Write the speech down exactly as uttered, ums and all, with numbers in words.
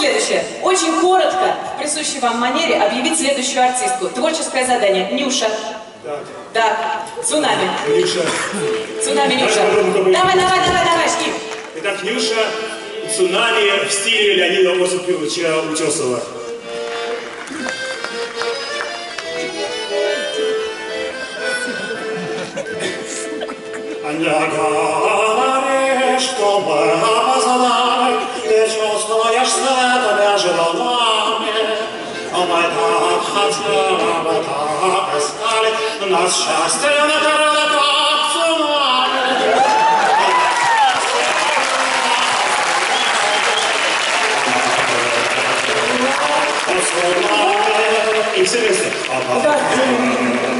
следующее. Очень коротко, в присущей вам манере, объявить следующую артистку. Творческое задание. Нюша. Так. Так. Цунами. Нюша. Цунами, Нюша. Давай, давай, давай, давай, Шкип. Итак, Нюша, цунами в стиле Леонида Осиповича Утесова. Не говори, что мы опознали, ты чувствуешь свет между нами. Мы так хотели, мы так искали, нас счастье накрыло, как цунами. И все вместе.